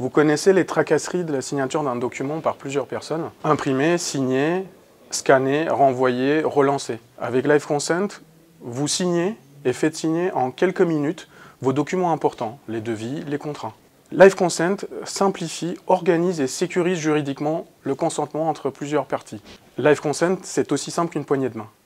Vous connaissez les tracasseries de la signature d'un document par plusieurs personnes. Imprimer, signer, scanner, renvoyer, relancer. Avec Live Consent, vous signez et faites signer en quelques minutes vos documents importants, les devis, les contrats. Live Consent simplifie, organise et sécurise juridiquement le consentement entre plusieurs parties. Live Consent, c'est aussi simple qu'une poignée de main.